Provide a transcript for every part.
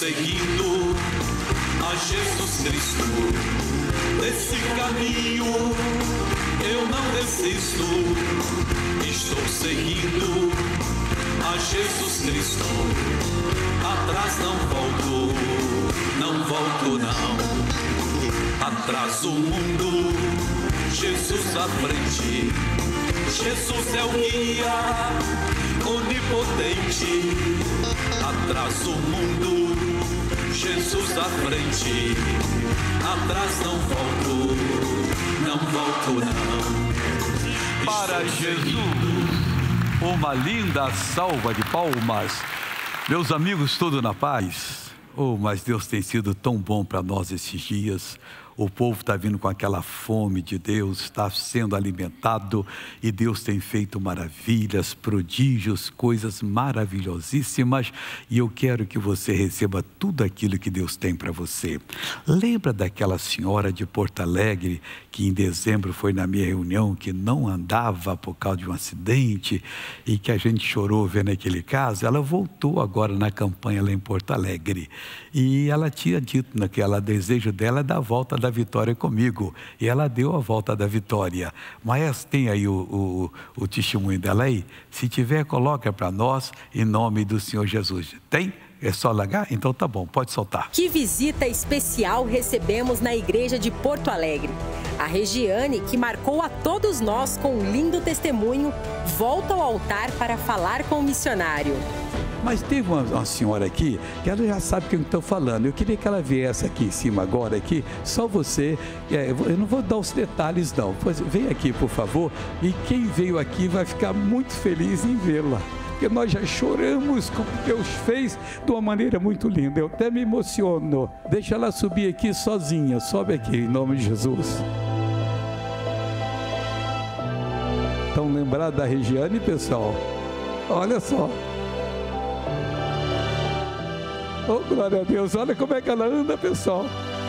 seguindo a Jesus Cristo. Desse caminho eu não desisto. Estou seguindo a Jesus Cristo. Atrás não volto, não volto não. Atrás o mundo, Jesus à frente. Jesus é o guia onipotente. Atrás o mundo, Jesus à frente. Atrás não volto, não volto não. Para Jesus, uma linda salva de palmas. Meus amigos, tudo na paz? Oh, mas Deus tem sido tão bom para nós esses dias. O povo está vindo com aquela fome de Deus, está sendo alimentado e Deus tem feito maravilhas, prodígios, coisas maravilhosíssimas, e eu quero que você receba tudo aquilo que Deus tem para você. Lembra daquela senhora de Porto Alegre que em dezembro foi na minha reunião, que não andava por causa de um acidente e que a gente chorou vendo aquele caso? Ela voltou agora na campanha lá em Porto Alegre e ela tinha dito que o desejo dela é dar a volta da vitória comigo, e ela deu a volta da vitória. Mas tem aí o testemunho dela aí? Se tiver, coloca para nós, em nome do Senhor Jesus. Tem? É só largar? Então tá bom, pode soltar. Que visita especial recebemos na igreja de Porto Alegre. A Regiane, que marcou a todos nós com um lindo testemunho, volta ao altar para falar com o missionário. Mas teve uma senhora aqui, que ela já sabe o que eu estou falando. Eu queria que ela viesse aqui em cima agora, aqui, só você. Eu não vou dar os detalhes não. Pois vem aqui, por favor. E quem veio aqui vai ficar muito feliz em vê-la. Porque nós já choramos com o que Deus fez de uma maneira muito linda. Eu até me emociono. Deixa ela subir aqui sozinha. Sobe aqui, em nome de Jesus. Estão lembrados da Regiane, pessoal? Olha só. Oh, glória a Deus, olha como é que ela anda, pessoal.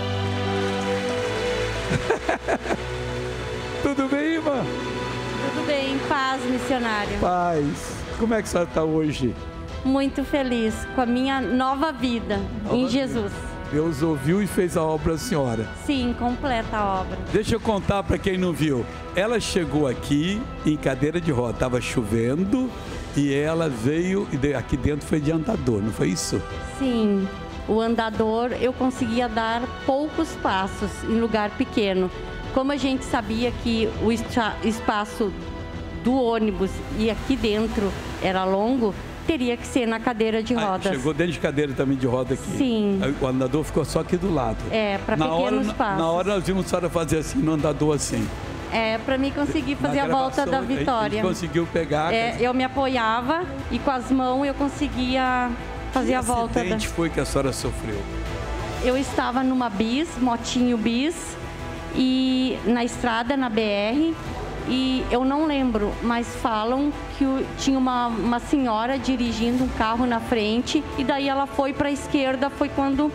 Tudo bem, irmã? Tudo bem, paz, missionário. Paz. Como é que a senhora está hoje? Muito feliz com a minha nova vida em Jesus. Deus ouviu e fez a obra da senhora. Sim, completa a obra. Deixa eu contar para quem não viu. Ela chegou aqui em cadeira de roda, estava chovendo e ela veio, e aqui dentro foi de andador, não foi isso? Sim, o andador eu conseguia dar poucos passos em lugar pequeno. Como a gente sabia que o espaço do ônibus e aqui dentro era longo, teria que ser na cadeira de rodas. Chegou dentro de cadeira também de roda aqui. Sim. O andador ficou só aqui do lado. É, para pequenos passos. Na hora nós vimos a senhora fazer assim, no andador assim. É, para mim conseguir fazer a volta da vitória. A gente conseguiu pegar. Eu me apoiava e com as mãos eu conseguia fazer a volta. Que acidente foi que a senhora sofreu? Eu estava numa bis, motinho bis, e na estrada, na BR, e eu não lembro, mas falam que tinha uma senhora dirigindo um carro na frente, e daí ela foi para a esquerda, foi quando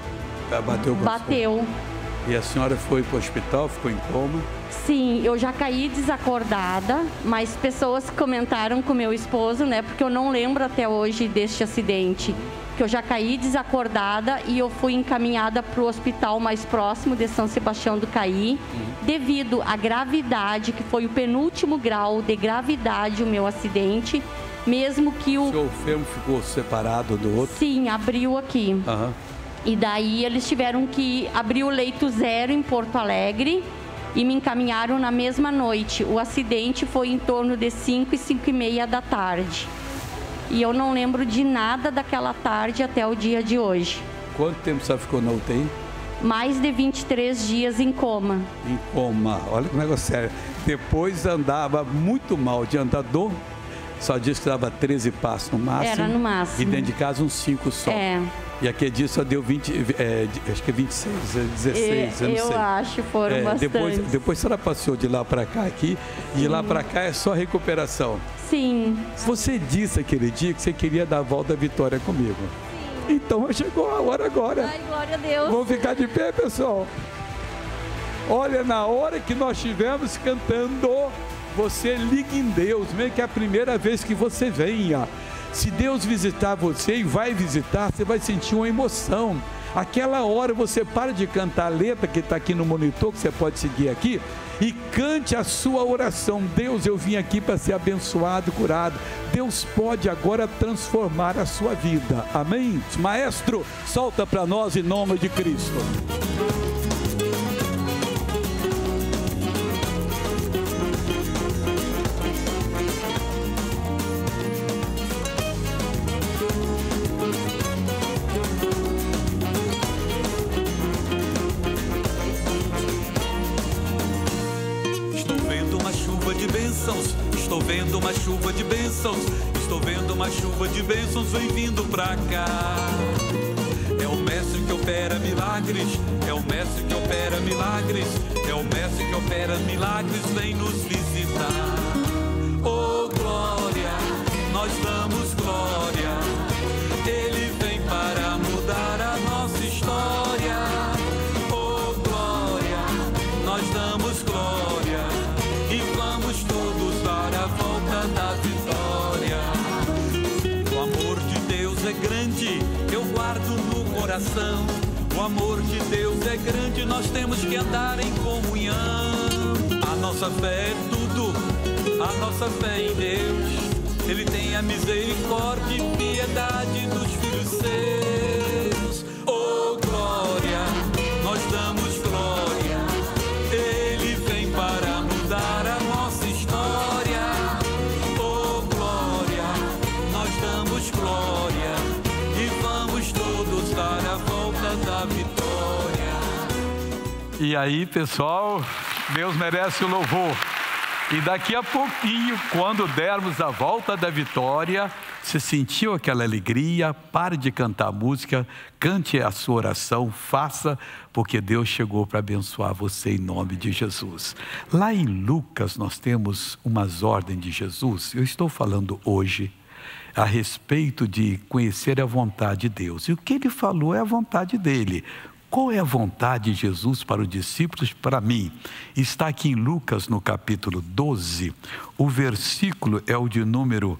bateu. E a senhora foi para o hospital, ficou em coma? Sim, eu já caí desacordada, mas pessoas comentaram com meu esposo, né, porque eu não lembro até hoje deste acidente, que eu já caí desacordada e eu fui encaminhada para o hospital mais próximo de São Sebastião do Caí, devido à gravidade, que foi o penúltimo grau de gravidade o meu acidente, mesmo que o seu fêmur ficou separado do outro? Sim, abriu aqui. E daí eles tiveram que abrir o leito zero em Porto Alegre e me encaminharam na mesma noite. O acidente foi em torno de 5 e 5h30 da tarde. E eu não lembro de nada daquela tarde até o dia de hoje. Quanto tempo você ficou na UTI? Mais de 23 dias em coma. Em coma, olha que negócio sério. Depois andava muito mal de andador, só disse que dava 13 passos no máximo. Era no máximo. E dentro de casa uns 5 só. É. E aquele dia só deu 20, acho que é 26, 16, eu não sei. Eu acho, foram bastante. Depois a senhora passou de lá para cá aqui, e de lá para cá é só recuperação. Sim. Você disse aquele dia que você queria dar a volta à vitória comigo. Sim. Então chegou a hora agora. Ai, glória a Deus. Vamos ficar de pé, pessoal. Olha, na hora que nós estivemos cantando, você liga em Deus, mesmo que é a primeira vez que você venha. Se Deus visitar você e vai visitar, você vai sentir uma emoção. Aquela hora você para de cantar a letra que está aqui no monitor, que você pode seguir aqui, e cante a sua oração. Deus, eu vim aqui para ser abençoado, curado. Deus pode agora transformar a sua vida. Amém? Maestro, solta para nós em nome de Cristo. Estou vendo uma chuva de bênçãos, estou vendo uma chuva de bênçãos, vem vindo pra cá. É o mestre que opera milagres, é o mestre que opera milagres, é o mestre que opera milagres, vem nos visitar. Oh glória, nós damos glória, Ele vem para mudar a nossa história. Oh glória, nós damos glória, e vamos todos dar a volta da vitória. O amor de Deus é grande, eu guardo no coração. O amor de Deus é grande, nós temos que andar em comunhão. A nossa fé é tudo, a nossa fé em Deus. Ele tem a misericórdia e piedade dos filhos seus. Oh glória, nós damos glória, Ele vem para mudar a nossa história. Oh glória, nós damos glória, e vamos todos dar a volta da vitória. E aí, pessoal, Deus merece o louvor. E daqui a pouquinho, quando dermos a volta da vitória, você sentiu aquela alegria, pare de cantar a música, cante a sua oração, faça, porque Deus chegou para abençoar você em nome de Jesus. Lá em Lucas nós temos umas ordens de Jesus. Eu estou falando hoje a respeito de conhecer a vontade de Deus. E o que ele falou é a vontade dele. Qual é a vontade de Jesus para os discípulos, para mim? Está aqui em Lucas, no capítulo 12, o versículo é o de número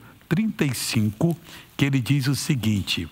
35, que ele diz o seguinte: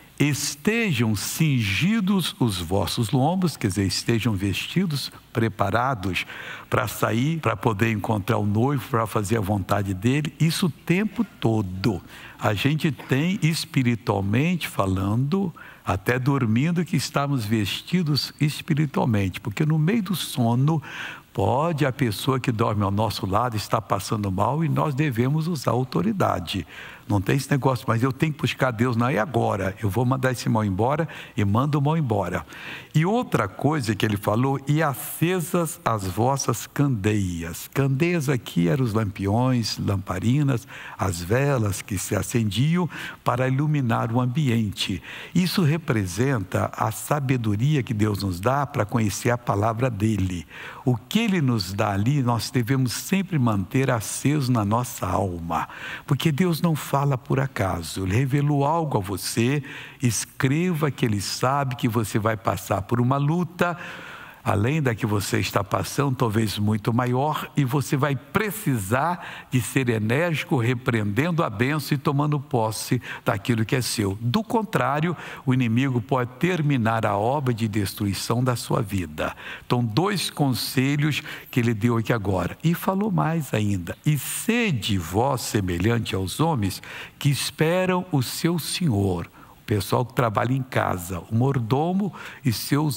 estejam cingidos os vossos lombos, quer dizer, estejam vestidos, preparados para sair, para poder encontrar o noivo, para fazer a vontade dele. Isso o tempo todo. A gente tem, espiritualmente falando, até dormindo, que estamos vestidos espiritualmente, porque no meio do sono pode a pessoa que dorme ao nosso lado estar passando mal e nós devemos usar autoridade. Não tem esse negócio, mas eu tenho que buscar Deus, não é agora, eu vou mandar esse mal embora e mando o mal embora. E outra coisa que ele falou: e acesas as vossas candeias. Candeias aqui eram os lampiões, lamparinas, as velas que se acendiam para iluminar o ambiente. Isso representa a sabedoria que Deus nos dá para conhecer a palavra dele. O que ele nos dá ali, nós devemos sempre manter aceso na nossa alma, porque Deus não fala por acaso. Ele revelou algo a você, escreva que ele sabe que você vai passar por uma luta, além da que você está passando, talvez muito maior, e você vai precisar de ser enérgico, repreendendo a bênção e tomando posse daquilo que é seu. Do contrário, o inimigo pode terminar a obra de destruição da sua vida. Então, 2 conselhos que ele deu aqui agora. E falou mais ainda: e sede vós semelhante aos homens que esperam o seu Senhor. Pessoal que trabalha em casa, o mordomo e seus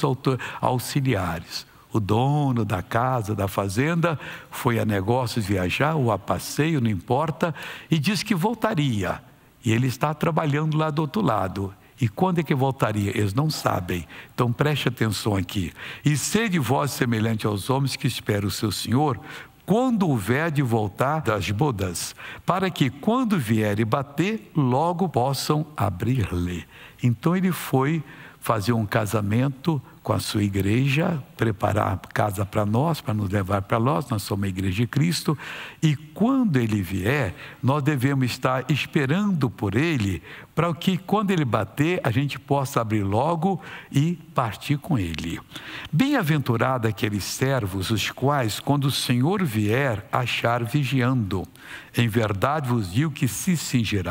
auxiliares. O dono da casa, da fazenda, foi a negócios viajar ou a passeio, não importa, e disse que voltaria. E ele está trabalhando lá do outro lado. E quando é que voltaria? Eles não sabem. Então preste atenção aqui. E sede vós semelhante aos homens que esperam o seu Senhor, quando houver de voltar das bodas, para que quando vier e bater, logo possam abrir-lhe. Então ele foi fazer um casamento com a sua igreja, preparar a casa para nós, para nos levar para nós somos a igreja de Cristo, e quando ele vier, nós devemos estar esperando por ele, para que quando ele bater, a gente possa abrir logo e partir com ele. Bem-aventurado aqueles servos, os quais, quando o Senhor vier, achar vigiando. Em verdade vos digo que se cingirá,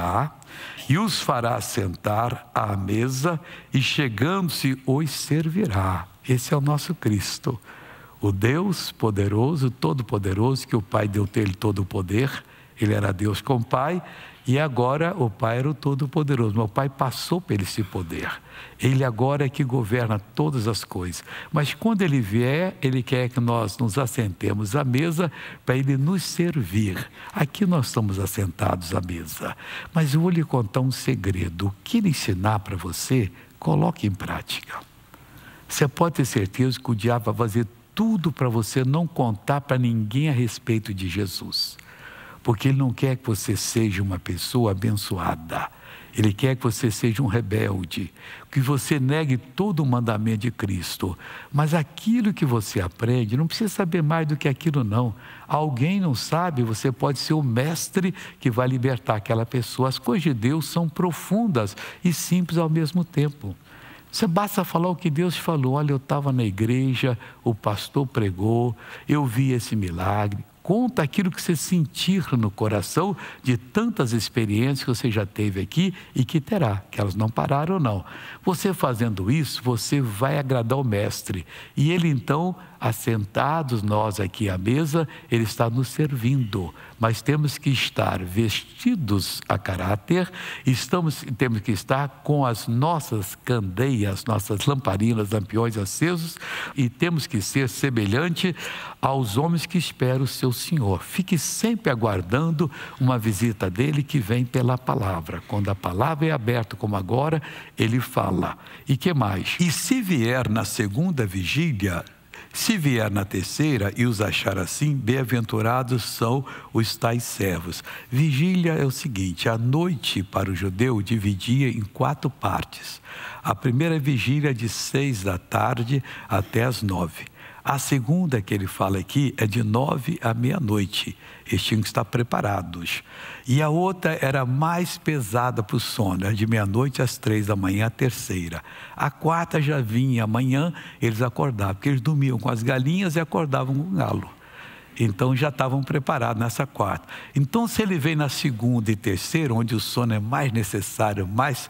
e os fará sentar à mesa, e chegando-se os servirá. Esse é o nosso Cristo, o Deus poderoso, todo-poderoso, que o Pai deu dele todo o poder. Ele era Deus com o Pai, e agora o Pai era o Todo-Poderoso. Meu Pai passou por esse poder. Ele agora é que governa todas as coisas. Mas quando Ele vier, Ele quer que nós nos assentemos à mesa para Ele nos servir. Aqui nós estamos assentados à mesa. Mas eu vou lhe contar um segredo. O que Ele ensinar para você, coloque em prática. Você pode ter certeza que o diabo vai fazer tudo para você não contar para ninguém a respeito de Jesus. Porque Ele não quer que você seja uma pessoa abençoada. Ele quer que você seja um rebelde, que você negue todo o mandamento de Cristo. Mas aquilo que você aprende, não precisa saber mais do que aquilo não. Alguém não sabe, você pode ser o mestre que vai libertar aquela pessoa. As coisas de Deus são profundas e simples ao mesmo tempo. Você basta falar o que Deus falou. Olha, eu estava na igreja, o pastor pregou, eu vi esse milagre. Conta aquilo que você sentir no coração de tantas experiências que você já teve aqui e que terá, que elas não pararam não. Você fazendo isso, você vai agradar o Mestre. E Ele então, assentados nós aqui à mesa, Ele está nos servindo. Mas temos que estar vestidos a caráter, temos que estar com as nossas candeias, nossas lamparinas, lampiões acesos, e temos que ser semelhante aos homens que esperam o seu Senhor. Fique sempre aguardando uma visita dele que vem pela palavra. Quando a palavra é aberta, como agora, ele fala. E que mais? E se vier na segunda vigília, se vier na terceira e os achar assim, bem-aventurados são os tais servos. Vigília é o seguinte: a noite para o judeu dividia em 4 partes. A primeira vigília é de 6 da tarde até as 9. A segunda que ele fala aqui é de 9 à meia-noite. Eles tinham que estar preparados. E a outra era mais pesada para o sono, era de meia-noite às 3 da manhã, a terceira. A quarta já vinha amanhã, eles acordavam, porque eles dormiam com as galinhas e acordavam com o galo. Então já estavam preparados nessa quarta. Então, se ele vem na segunda e terceira, onde o sono é mais necessário, mais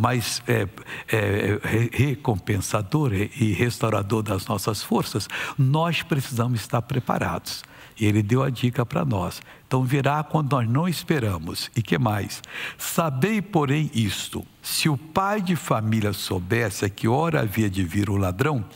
recompensador e restaurador das nossas forças, nós precisamos estar preparados. E ele deu a dica para nós. Então virá quando nós não esperamos. E que mais? Sabei, porém, isto: se o pai de família soubesse a que hora havia de vir o ladrão,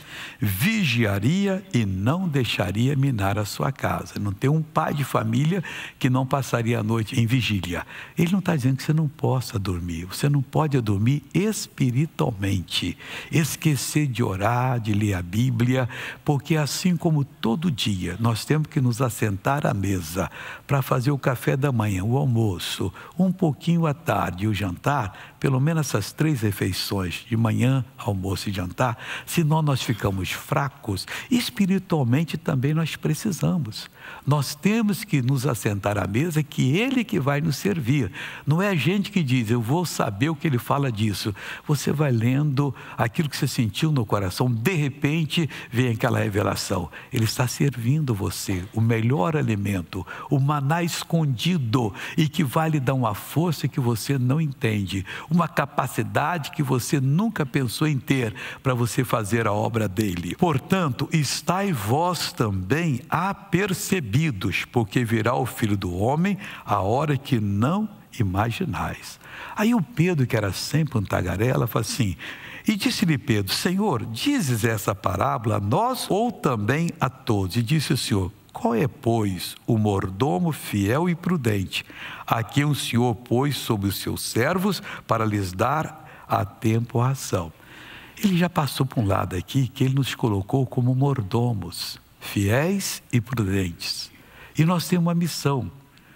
vigiaria e não deixaria minar a sua casa. Não tem um pai de família que não passaria a noite em vigília. Ele não está dizendo que você não possa dormir. Você não pode dormir espiritualmente. Esquecer de orar, de ler a Bíblia, porque assim como todo dia nós temos que nos assentar à mesa para fazer o café da manhã, o almoço, um pouquinho à tarde e o jantar, pelo menos essas 3 refeições, de manhã, almoço e jantar, senão nós ficamos fracos, espiritualmente também nós precisamos. Nós temos que nos assentar à mesa, que Ele que vai nos servir. Não é a gente que diz, eu vou saber o que Ele fala disso. Você vai lendo aquilo que você sentiu no coração, de repente vem aquela revelação. Ele está servindo você, o melhor alimento, o maná escondido, e que vai lhe dar uma força que você não entende, uma capacidade que você nunca pensou em ter para você fazer a obra dele. Portanto, estai vós também apercebidos, porque virá o Filho do Homem a hora que não imaginais. Aí o Pedro, que era sempre um tagarela, fala assim: e disse-lhe Pedro: Senhor, dizes essa parábola a nós ou também a todos? E disse o Senhor: qual é, pois, o mordomo fiel e prudente, a quem o Senhor pôs sobre os seus servos para lhes dar a tempo a ração? Ele já passou por um lado aqui que ele nos colocou como mordomos, fiéis e prudentes. E nós temos uma missão: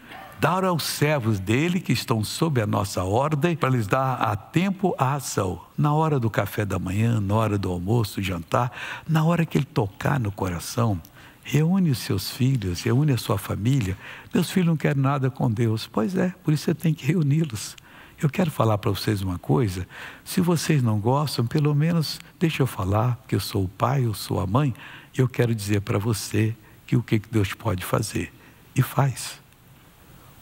dar aos servos dele que estão sob a nossa ordem para lhes dar a tempo a ração. Na hora do café da manhã, na hora do almoço, do jantar, na hora que ele tocar no coração, reúne os seus filhos, reúne a sua família. Meus filhos não querem nada com Deus. Pois é, por isso você tem que reuni-los. Eu quero falar para vocês uma coisa: se vocês não gostam, pelo menos deixa eu falar, porque eu sou o pai, eu sou a mãe, e eu quero dizer para você que o que Deus pode fazer. E faz.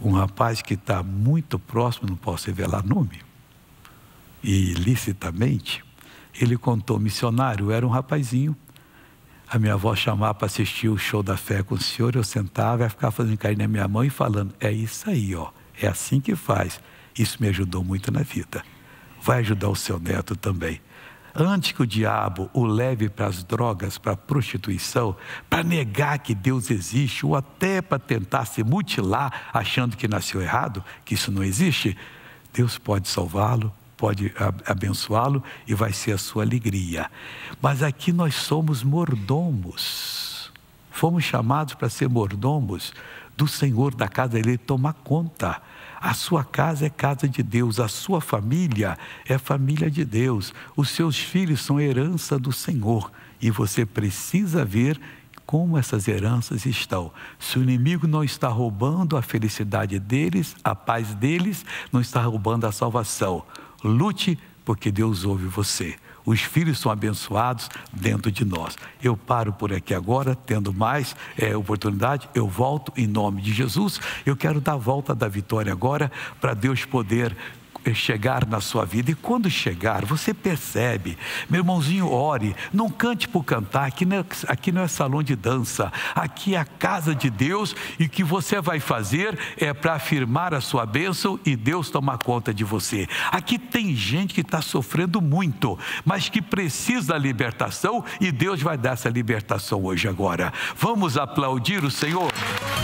um rapaz que está muito próximo, não posso revelar nome, e ilicitamente, ele contou, missionário, eu era um rapazinho, a minha avó chamava para assistir o show da fé com o senhor, eu sentava e ficava fazendo carinho na minha mão e falando, é isso aí, ó, é assim que faz. Isso me ajudou muito na vida. Vai ajudar o seu neto também. Antes que o diabo o leve para as drogas, para a prostituição, para negar que Deus existe, ou até para tentar se mutilar, achando que nasceu errado, que isso não existe, Deus pode salvá-lo, pode abençoá-lo e vai ser a sua alegria. Mas aqui nós somos mordomos. Fomos chamados para ser mordomos do Senhor da casa dele, tomar conta. A sua casa é casa de Deus, a sua família é família de Deus. Os seus filhos são herança do Senhor e você precisa ver como essas heranças estão. Se o inimigo não está roubando a felicidade deles, a paz deles, não está roubando a salvação. Lute, porque Deus ouve você. Os filhos são abençoados dentro de nós. Eu paro por aqui agora, tendo mais oportunidade, eu volto em nome de Jesus. Eu quero dar a volta da vitória agora, para Deus poder chegar na sua vida. E quando chegar, você percebe, meu irmãozinho, ore, não cante por cantar, aqui não é salão de dança, aqui é a casa de Deus, e o que você vai fazer é para afirmar a sua bênção e Deus tomar conta de você. Aqui tem gente que está sofrendo muito, mas que precisa da libertação, e Deus vai dar essa libertação hoje agora. Vamos aplaudir o Senhor?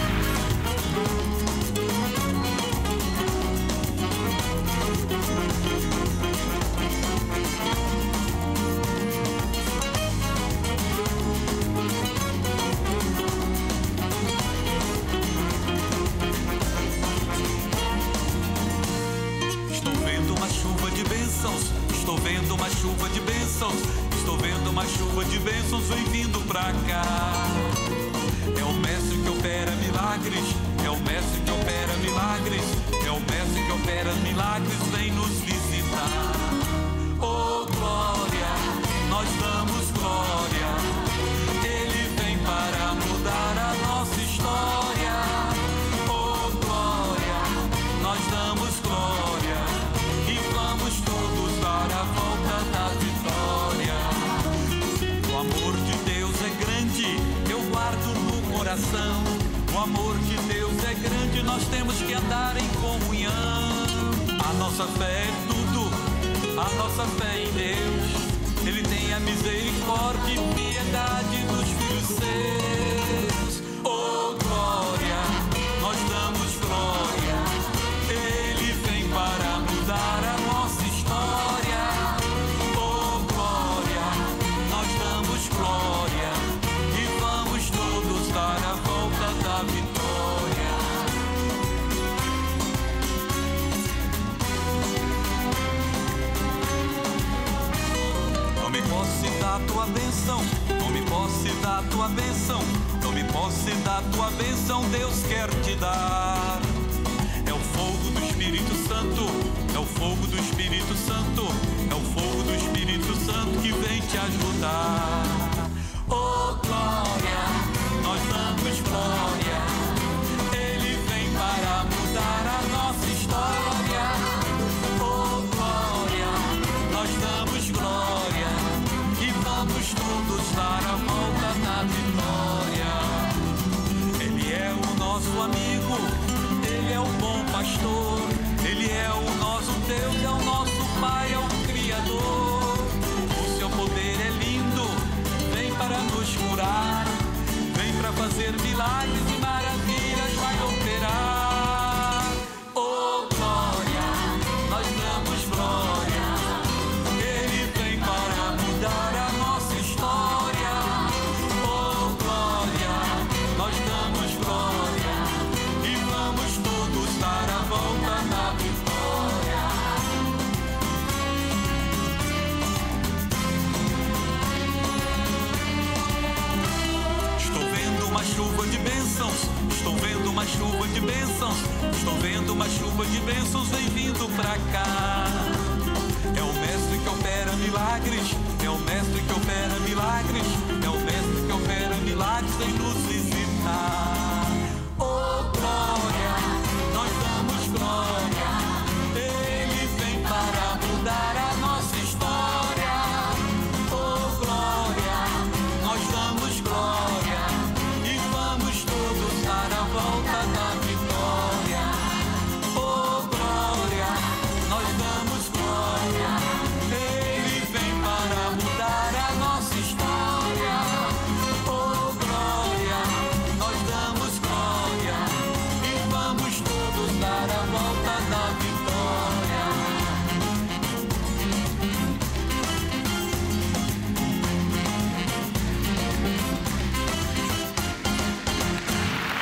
O amor de Deus é grande, nós temos que andar em comunhão. A nossa fé é tudo, a nossa fé em Deus. Ele tem a misericórdia e piedade dos filhos seus. Oh glória, nós damos glória. Ele vem para mudar a nossa história. Oh glória, nós damos glória. E vamos todos dar a volta da vitória. Tome posse da tua bênção, tome posse da tua bênção, tome posse da tua bênção, Deus quer te dar. É o fogo do Espírito Santo, é o fogo do Espírito Santo, é o fogo do Espírito Santo que vem te ajudar. Oh glória, nós damos glória. Ele vem para mudar a nossa história. Oh glória, nós damos glória. E vamos todos dar a volta da vitória. Ele é o nosso amigo, ele é o bom pastor. Ele é o nosso Deus, é o nosso Pai, é o Criador. O seu poder é lindo, vem para nos curar, vem para fazer milagres e maravilhas, vai operar. Oh glória, nós damos glória. Ele vem para mudar a nossa história. Oh glória, nós damos glória. E vamos todos dar a volta da vitória. Estou vendo uma chuva de bênçãos, estou vendo uma chuva de bênçãos, estou vendo uma chuva de bênçãos vem vindo pra cá. É o mestre que opera milagres, é o mestre que opera milagres, é o mestre que opera milagres, vem nos visitar. Oh glória, nós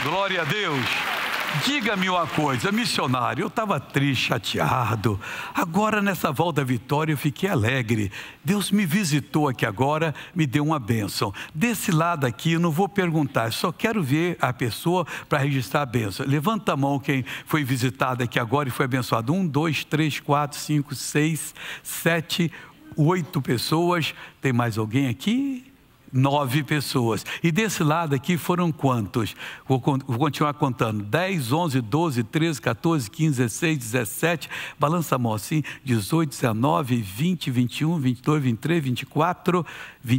Glória a Deus. Diga-me uma coisa, missionário, eu estava triste, chateado. Agora, nessa volta à vitória, eu fiquei alegre. Deus me visitou aqui agora, me deu uma bênção. Desse lado aqui, eu não vou perguntar, só quero ver a pessoa para registrar a bênção. Levanta a mão quem foi visitado aqui agora e foi abençoado. 1, 2, 3, 4, 5, 6, 7, 8 pessoas. Tem mais alguém aqui? 9 pessoas. E desse lado aqui foram quantos? Vou continuar contando. 10, 11, 12, 13, 14, 15, 16, 17. Balança a mão assim. 18, 19, 20, 21, 22, 23, 24,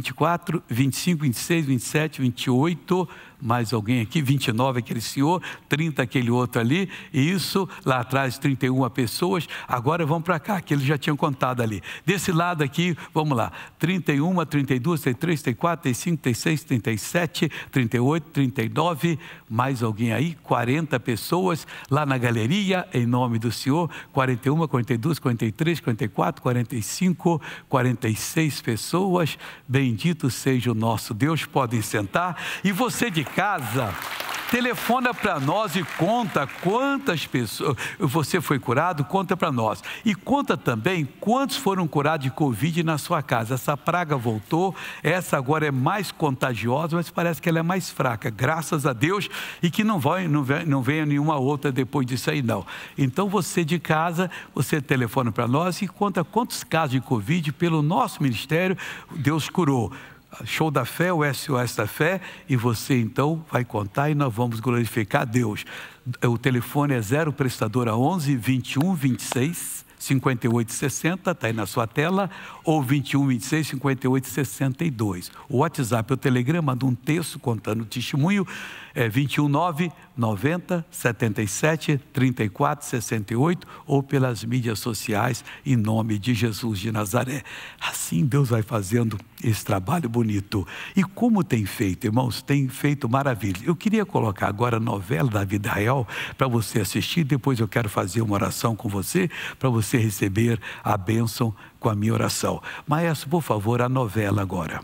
25, 26, 27, 28. Mais alguém aqui? 29, aquele senhor. 30, aquele outro ali. E isso, lá atrás, 31 pessoas. Agora vamos para cá, que eles já tinham contado ali. Desse lado aqui, vamos lá. 31, 32, 33, 34, 35, 36, 37, 38, 39. Mais alguém aí? 40 pessoas. Lá na galeria, em nome do Senhor. 41, 42, 43, 44, 45, 46 pessoas. Bendito seja o nosso Deus. Podem sentar. E você de casa, telefona para nós e conta quantas pessoas você foi curado, conta para nós. E conta também quantos foram curados de Covid na sua casa. Essa praga voltou, essa agora é mais contagiosa, mas parece que ela é mais fraca, graças a Deus, e que não venha nenhuma outra depois disso aí não. Então você de casa, você telefona para nós e conta quantos casos de Covid pelo nosso ministério Deus curou. Show da Fé, o SOS da Fé, e você então vai contar e nós vamos glorificar a Deus. O telefone é 0 prestadora 11 21 26 58 60, está aí na sua tela, ou 21 26 58 62. O WhatsApp, o Telegram, manda um texto contando o testemunho, é 21 9 90 77 34 68, ou pelas mídias sociais, em nome de Jesus de Nazaré. Assim Deus vai fazendo esse trabalho bonito. E como tem feito, irmãos, tem feito maravilha. Eu queria colocar agora a novela da vida real para você assistir, depois eu quero fazer uma oração com você, para você receber a bênção com a minha oração. Maestro, por favor, a novela agora.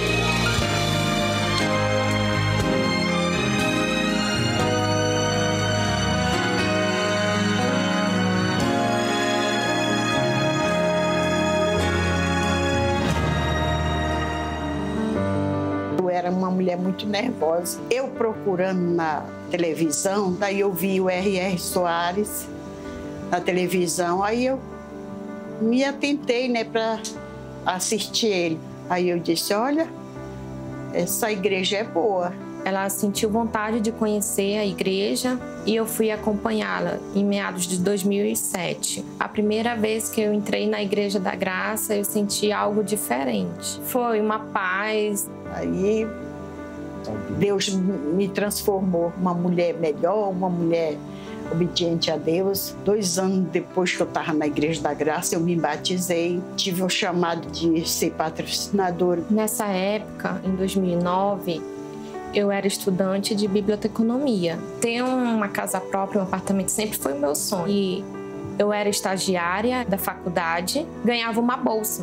Era uma mulher muito nervosa. Eu procurando na televisão, daí eu vi o R.R. Soares na televisão, aí eu me atentei, né, para assistir ele. Aí eu disse, olha, essa igreja é boa. Ela sentiu vontade de conhecer a igreja e eu fui acompanhá-la em meados de 2007. A primeira vez que eu entrei na Igreja da Graça, eu senti algo diferente. Foi uma paz. Aí Deus me transformou uma mulher melhor, uma mulher obediente a Deus. 2 anos depois que eu estava na Igreja da Graça, eu me batizei, tive o chamado de ser patrocinadora. Nessa época, em 2009, eu era estudante de biblioteconomia. Ter uma casa própria, um apartamento, sempre foi o meu sonho. E eu era estagiária da faculdade, ganhava uma bolsa.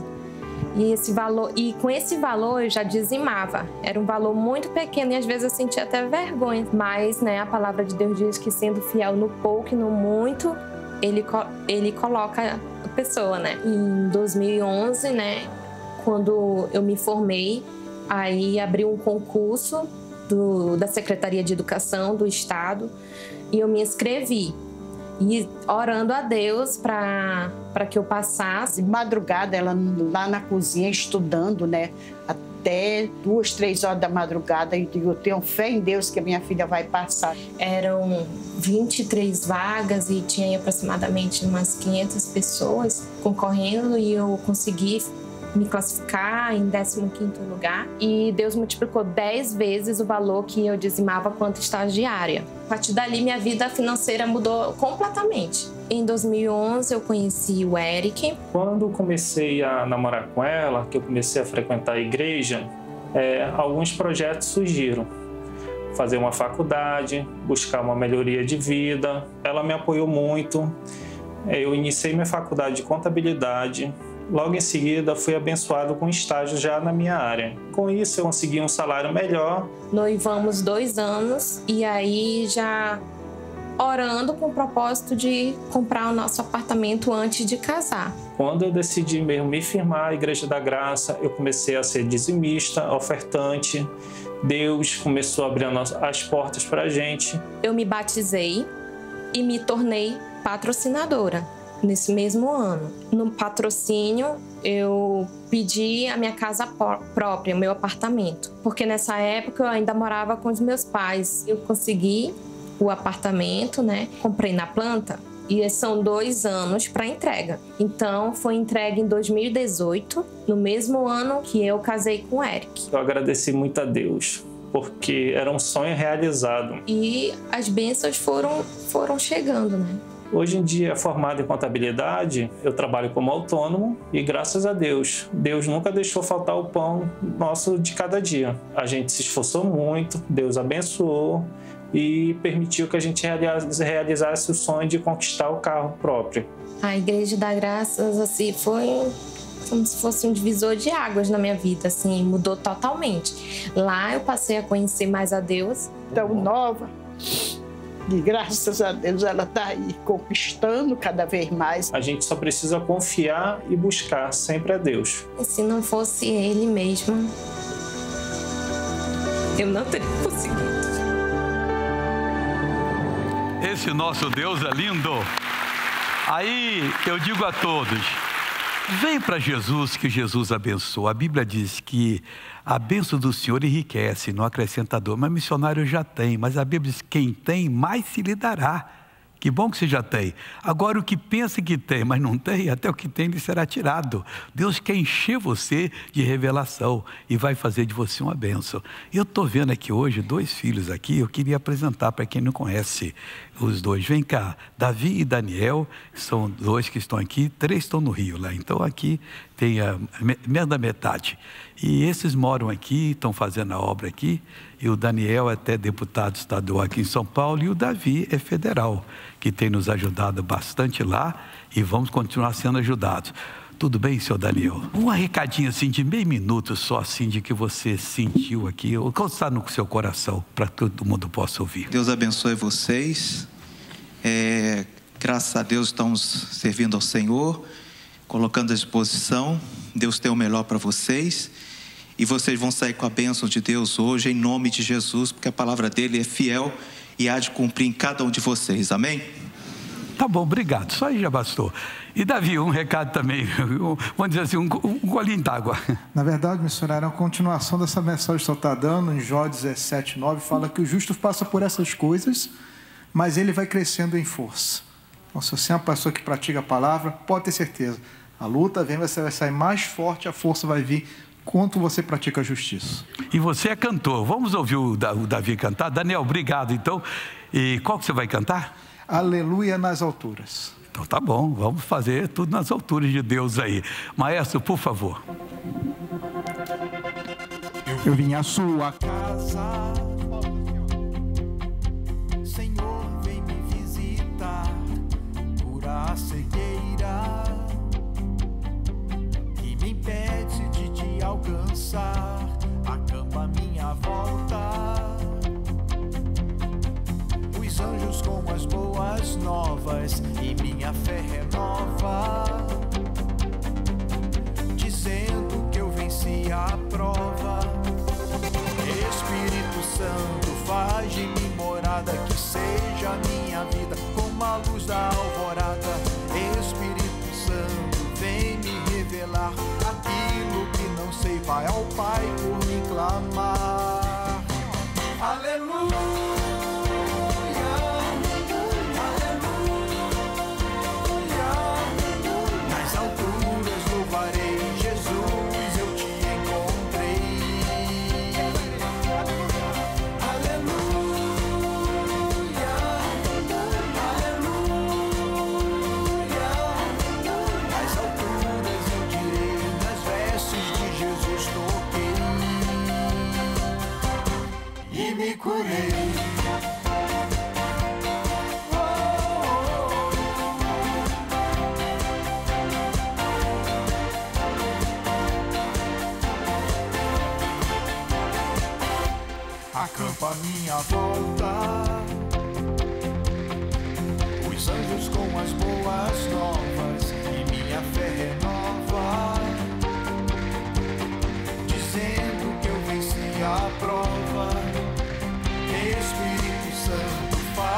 E com esse valor eu já dizimava. Era um valor muito pequeno e às vezes eu sentia até vergonha. Mas, né, a palavra de Deus diz que sendo fiel no pouco e no muito, ele coloca a pessoa, né? Em 2011, né, quando eu me formei, aí abriu um concurso da Secretaria de Educação do Estado e eu me inscrevi. E orando a Deus para que eu passasse. De madrugada, ela lá na cozinha estudando, né? Até 2, 3 horas da madrugada. E eu tenho fé em Deus que a minha filha vai passar. Eram 23 vagas e tinha aproximadamente umas 500 pessoas concorrendo e eu consegui me classificar em 15º lugar e Deus multiplicou 10 vezes o valor que eu dizimava quanto estagiária. A partir dali, minha vida financeira mudou completamente. Em 2011, eu conheci o Eric. Quando comecei a namorar com ela, que eu comecei a frequentar a igreja, alguns projetos surgiram. Fazer uma faculdade, buscar uma melhoria de vida. Ela me apoiou muito. Eu iniciei minha faculdade de contabilidade. Logo em seguida, fui abençoado com estágio já na minha área. Com isso, eu consegui um salário melhor. Noivamos 2 anos e aí já orando com o propósito de comprar o nosso apartamento antes de casar. Quando eu decidi mesmo me firmar à Igreja da Graça, eu comecei a ser dizimista, ofertante. Deus começou a abrir as portas para a gente. Eu me batizei e me tornei patrocinadora nesse mesmo ano. No patrocínio, eu pedi a minha casa própria, o meu apartamento, porque nessa época eu ainda morava com os meus pais. Eu consegui o apartamento, né? Comprei na planta e são 2 anos para entrega. Então, foi entregue em 2018, no mesmo ano que eu casei com o Eric. Eu agradeci muito a Deus, porque era um sonho realizado. E as bênçãos foram chegando, né? Hoje em dia, formado em contabilidade, eu trabalho como autônomo e, graças a Deus, Deus nunca deixou faltar o pão nosso de cada dia. A gente se esforçou muito, Deus abençoou e permitiu que a gente realizasse o sonho de conquistar o carro próprio. A Igreja da Graça, assim, foi como se fosse um divisor de águas na minha vida, assim, mudou totalmente. Lá eu passei a conhecer mais a Deus. Tão nova, e graças a Deus ela está aí conquistando cada vez mais. A gente só precisa confiar e buscar sempre a Deus. E se não fosse Ele mesmo, eu não teria conseguido. Esse nosso Deus é lindo. Aí eu digo a todos, vem para Jesus que Jesus abençoa. A Bíblia diz que a bênção do Senhor enriquece, não acrescenta dor. Mas missionário já tem, mas a Bíblia diz que quem tem, mais se lhe dará. Que bom que você já tem. Agora o que pensa que tem, mas não tem, até o que tem lhe será tirado. Deus quer encher você de revelação e vai fazer de você uma bênção. Eu estou vendo aqui hoje 2 filhos aqui, eu queria apresentar para quem não conhece os 2. Vem cá, Davi e Daniel, são 2 que estão aqui, 3 estão no Rio lá. Então aqui tem menos da metade. E esses moram aqui, estão fazendo a obra aqui. E o Daniel é até deputado estadual aqui em São Paulo e o Davi é federal, que tem nos ajudado bastante lá e vamos continuar sendo ajudados. Tudo bem, senhor Daniel? Um recadinho assim de meio minuto só assim de que você sentiu aqui, o que está no seu coração, para que todo mundo possa ouvir. Deus abençoe vocês. Graças a Deus estamos servindo ao Senhor, colocando à disposição. Deus tem o melhor para vocês. E vocês vão sair com a bênção de Deus hoje, em nome de Jesus, porque a palavra dele é fiel e há de cumprir em cada um de vocês, amém? Tá bom, obrigado, só aí já bastou. E Davi, um recado também, vamos dizer assim, um golinho d'água. Na verdade, missionário, é uma continuação dessa mensagem que o senhor está dando, em Jó 17:9, fala que o justo passa por essas coisas, mas ele vai crescendo em força. Então, se você é uma pessoa que pratica a palavra, pode ter certeza, a luta vem, você vai sair mais forte, a força vai vir, quanto você pratica a justiça. E você é cantor, vamos ouvir o Davi cantar? Daniel, obrigado então. E qual que você vai cantar? Aleluia nas alturas. Então tá bom, vamos fazer tudo nas alturas de Deus aí. Maestro, por favor. Eu vim à sua casa, Senhor, vem me visitar, cura a cegueira que me impede de te alcançar, acampa a minha volta, os anjos com as boas novas e minha fé renova, dizendo que eu venci a prova. Espírito Santo, faz de mim morada, que seja a minha vida como a luz da alvorada. Espírito Santo, vem me revelar aquilo que não sei, vai ao Pai por me clamar. Aleluia.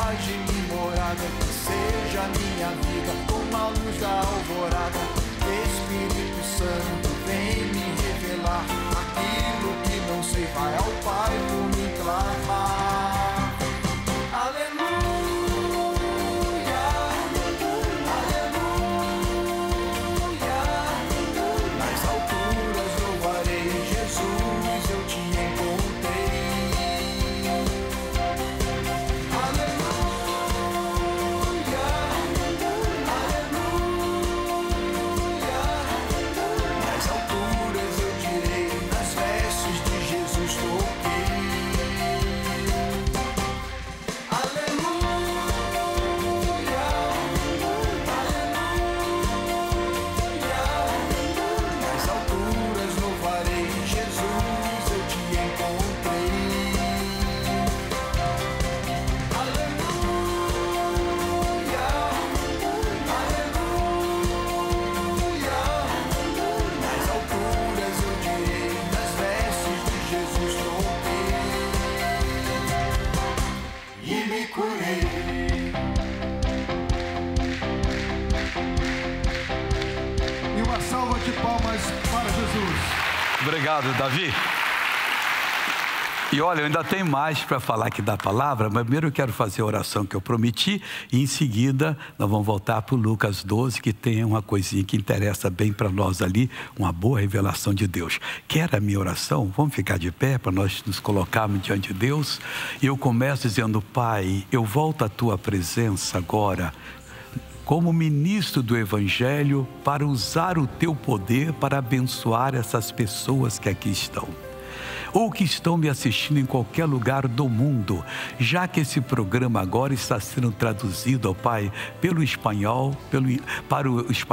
faz-me morada, que seja minha vida como a luz da alvorada. Espírito Santo, vem me revelar aquilo que não sei, vai ao Pai por me clamar. Aleluia, aleluia. Nas alturas louvarei Jesus, eu te encontrei. Aleluia, aleluia. Nas alturas eu direi, nas vestes de Jesus toquei. Aleluia, aleluia. Nas alturas louvarei Jesus, eu te encontrei. Aleluia, aleluia. Nas alturas eu direi, nas vestes de Jesus toquei e me curei. E uma salva de palmas para Jesus. Obrigado, Davi. E olha, eu ainda tenho mais para falar aqui da palavra, mas primeiro eu quero fazer a oração que eu prometi e em seguida nós vamos voltar para o Lucas 12, que tem uma coisinha que interessa bem para nós ali, uma boa revelação de Deus. Quer a minha oração? Vamos ficar de pé para nós nos colocarmos diante de Deus? E eu começo dizendo: Pai, eu volto à Tua presença agora, como ministro do Evangelho, para usar o Teu poder para abençoar essas pessoas que aqui estão, ou que estão me assistindo em qualquer lugar do mundo, já que esse programa agora está sendo traduzido, ó Pai, pelo espanhol, para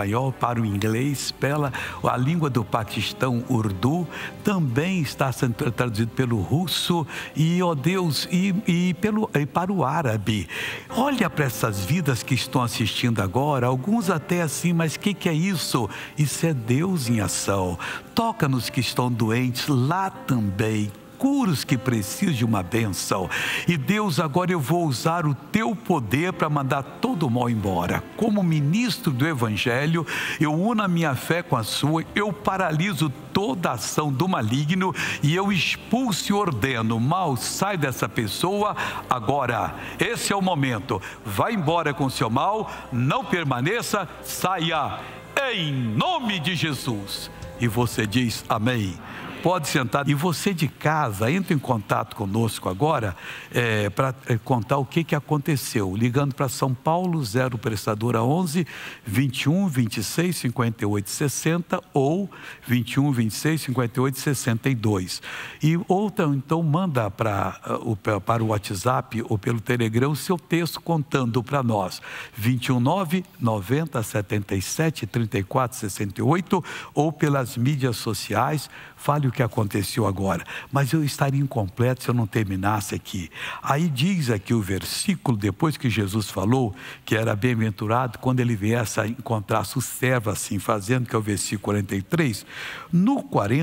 o inglês, pela a língua do Paquistão, urdu, também está sendo traduzido pelo russo e, ó Deus, e para o árabe. Olha para essas vidas que estão assistindo agora, alguns até assim, mas o que é isso? Isso é Deus em ação. Toca nos que estão doentes lá também. Cura os que precisam de uma bênção. E Deus, agora eu vou usar o Teu poder para mandar todo o mal embora. Como ministro do Evangelho, eu uno a minha fé com a sua, eu paraliso toda a ação do maligno e eu expulso e ordeno: mal, sai dessa pessoa agora. Esse é o momento. Vai embora com o seu mal, não permaneça, saia. Em nome de Jesus. E você diz amém. Pode sentar. E você de casa, entra em contato conosco agora para contar o que aconteceu. Ligando para São Paulo, 0 prestadora 11 21 26 58 60 ou 21 26 58 62. E outra, então, manda para o WhatsApp ou pelo Telegram o seu texto contando para nós. 219 90 77 34 68 ou pelas mídias sociais. Fale o que aconteceu agora, mas eu estaria incompleto se eu não terminasse aqui. Aí diz aqui o versículo, depois que Jesus falou que era bem-aventurado quando ele viesse a encontrar-se o servo assim fazendo, que é o versículo 43. No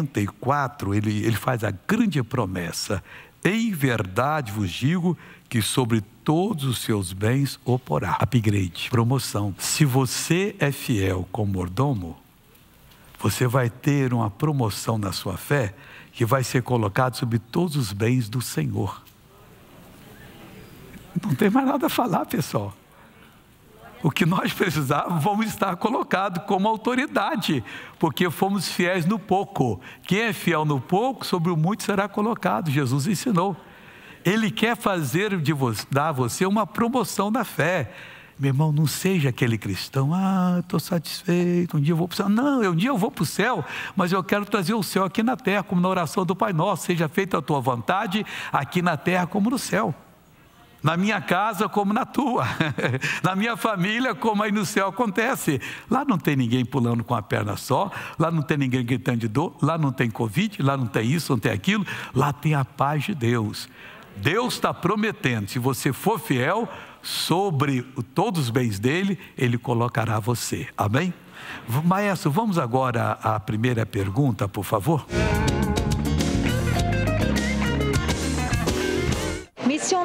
44 ele faz a grande promessa: em verdade vos digo que sobre todos os seus bens o porá. Upgrade, promoção. Se você é fiel como mordomo, você vai ter uma promoção na sua fé que vai ser colocado sobre todos os bens do Senhor. Não tem mais nada a falar, pessoal. O que nós precisávamos, vamos estar colocados como autoridade, porque fomos fiéis no pouco. Quem é fiel no pouco, sobre o muito será colocado. Jesus ensinou. Ele quer dar a você uma promoção da fé. Meu irmão, não seja aquele cristão: estou satisfeito, um dia eu vou para o céu. Não, um dia eu vou para o céu, mas eu quero trazer o céu aqui na terra, como na oração do Pai Nosso: seja feita a tua vontade, aqui na terra como no céu. Na minha casa como na tua, na minha família como aí no céu acontece. Lá não tem ninguém pulando com a perna só, lá não tem ninguém gritando de dor, lá não tem Covid, lá não tem isso, não tem aquilo, lá tem a paz de Deus. Deus está prometendo, se você for fiel, sobre todos os bens dele, ele colocará você. Amém? Maestro, vamos agora à primeira pergunta, por favor. Missionário